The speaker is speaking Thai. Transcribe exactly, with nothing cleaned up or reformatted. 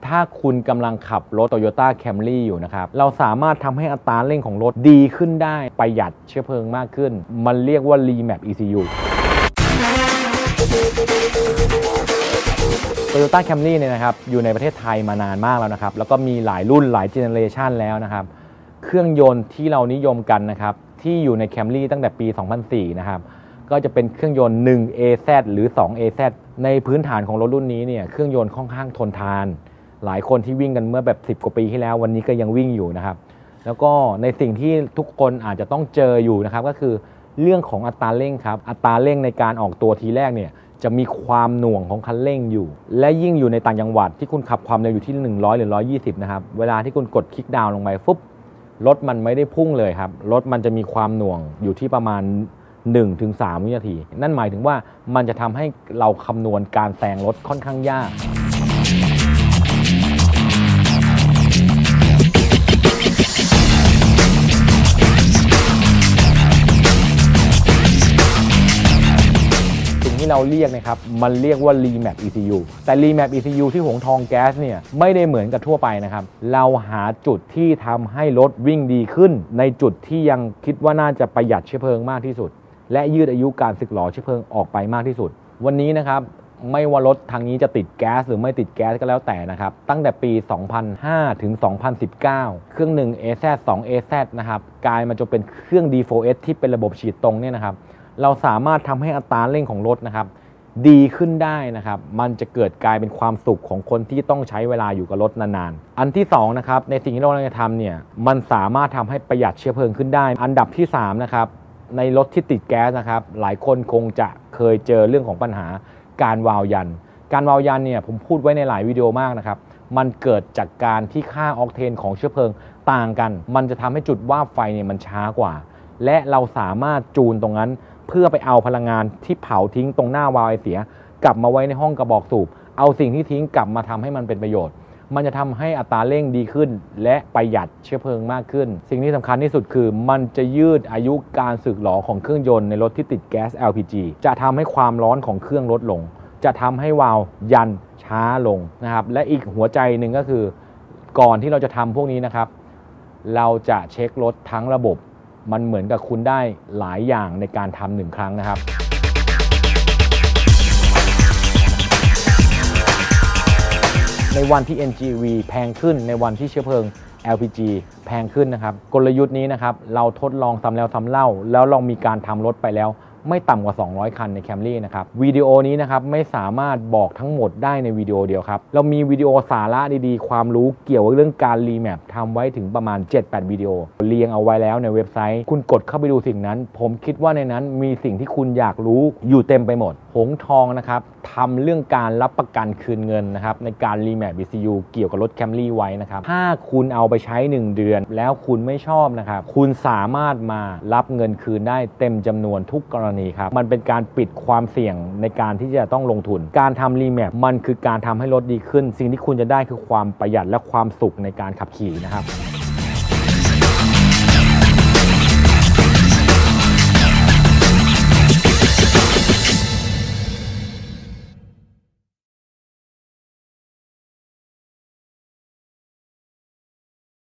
ถ้าคุณกำลังขับรถ Toyota Camry อยู่นะครับเราสามารถทำให้อัตราเร่งของรถดีขึ้นได้ประหยัดเชื้อเพลิงมากขึ้นมันเรียกว่า Remap อี ซี ยู Toyota Camry เนี่ยนะครับอยู่ในประเทศไทยมานานมากแล้วนะครับแล้วก็มีหลายรุ่นหลายเจเนอเรชันแล้วนะครับเครื่องยนต์ที่เรานิยมกันนะครับที่อยู่ใน Camry ตั้งแต่ปี สองพันสี่ นะครับก็จะเป็นเครื่องยนต์ หนึ่ง เอ แซด หรือ สอง เอ แซด ในพื้นฐานของรถรุ่นนี้เนี่ยเครื่องยนต์ค่อนข้างทนทานหลายคนที่วิ่งกันเมื่อแบบสิบกว่าปีที่แล้ววันนี้ก็ยังวิ่งอยู่นะครับแล้วก็ในสิ่งที่ทุกคนอาจจะต้องเจออยู่นะครับก็คือเรื่องของอัตราเร่งครับอัตราเร่งในการออกตัวทีแรกเนี่ยจะมีความหน่วงของคันเร่งอยู่และยิ่งอยู่ในต่างจังหวัดที่คุณขับความเร็วอยู่ที่หนึ่งร้อยหรือหนึ่งร้อยยี่สิบนะครับเวลาที่คุณกดคลิกดาวน์ลงไปฟุบรถมันไม่ได้พุ่งเลยครับรถมันจะมีความหน่วงอยู่ที่ประมาณ หนึ่งถึงสาม วินาทีนั่นหมายถึงว่ามันจะทำให้เราคำนวณการแซงรถค่อนข้างยากที่เราเรียกนะครับมันเรียกว่า Remap อี ซี ยู แต่ Remap อี ซี ยู ที่หงทองแก๊สเนี่ยไม่ได้เหมือนกับทั่วไปนะครับเราหาจุดที่ทำให้รถวิ่งดีขึ้นในจุดที่ยังคิดว่าน่าจะประหยัดเชื้อเพลิงมากที่สุดและยืดอายุการสึกหรอเชื้อเพลิงออกไปมากที่สุดวันนี้นะครับไม่ว่ารถทางนี้จะติดแก๊สหรือไม่ติดแก๊สก็แล้วแต่นะครับตั้งแต่ปี สองพันห้า ถึง สองพันสิบเก้า เครื่อง หนึ่ง เอ แซด สอง เอ แซด นะครับกลายมาจนเป็นเครื่อง ดี โฟร์ เอส ที่เป็นระบบฉีดตรงเนี่ยนะครับเราสามารถทำให้อัตราเร่งของรถนะครับดีขึ้นได้นะครับมันจะเกิดกลายเป็นความสุขของคนที่ต้องใช้เวลาอยู่กับรถนานๆอันที่สองนะครับในสิ่งที่เราจะทำเนี่ยมันสามารถทำให้ประหยัดเชื้อเพลิงขึ้นได้อันดับที่สามนะครับในรถที่ติดแก๊สนะครับหลายคนคงจะเคยเจอเรื่องของปัญหาการวาล์วยันการวาล์วยันเนี่ยผมพูดไว้ในหลายวิดีโอมากนะครับมันเกิดจากการที่ค่าออกเทนของเชื้อเพลิงต่างกันมันจะทำให้จุดวาล์วไฟเนี่ยมันช้ากว่าและเราสามารถจูนตรงนั้นเพื่อไปเอาพลังงานที่เผาทิ้งตรงหน้าวาล์วไอเสียกลับมาไว้ในห้องกระบอกสูบเอาสิ่งที่ทิ้งกลับมาทำให้มันเป็นประโยชน์มันจะทำให้อัตราเร่งดีขึ้นและประหยัดเชื้อเพลิงมากขึ้นสิ่งที่สำคัญที่สุดคือมันจะยืดอายุการสึกหรอของเครื่องยนต์ในรถที่ติดแก๊ส แอล พี จี จะทำให้ความร้อนของเครื่องลดลงจะทำให้วาล์วยันช้าลงนะครับและอีกหัวใจหนึ่งก็คือก่อนที่เราจะทำพวกนี้นะครับเราจะเช็ครถทั้งระบบมันเหมือนกับคุณได้หลายอย่างในการทำหนึ่งครั้งนะครับในวันที่ เอ็น จี วี แพงขึ้นในวันที่เชื้อเพลิง แอล พี จี แพงขึ้นนะครับกลยุทธ์นี้นะครับเราทดลองซ้ำแล้วซ้ำเล่าแล้วลองมีการทำรถไปแล้วไม่ต่ำกว่าสองร้อยคันใน Camry นะครับวิดีโอนี้นะครับไม่สามารถบอกทั้งหมดได้ในวิดีโอเดียวครับเรามีวิดีโอสาระดีๆความรู้เกี่ยวกับเรื่องการ Remap ทำไว้ถึงประมาณ เจ็ดแปด วิดีโอเรียงเอาไว้แล้วในเว็บไซต์คุณกดเข้าไปดูสิ่งนั้นผมคิดว่าในนั้นมีสิ่งที่คุณอยากรู้อยู่เต็มไปหมดหงทองนะครับทำเรื่องการรับประกันคืนเงินนะครับในการ Remap อี ซี ยู เกี่ยวกับรถ Camry ไว้นะครับถ้าคุณเอาไปใช้หนึ่งเดือนแล้วคุณไม่ชอบนะครับคุณสามารถมารับเงินคืนได้เต็มจำนวนทุกกรณีครับมันเป็นการปิดความเสี่ยงในการที่จะต้องลงทุนการทำ Remap มันคือการทำให้รถดีขึ้นสิ่งที่คุณจะได้คือความประหยัดและความสุขในการขับขี่นะครับ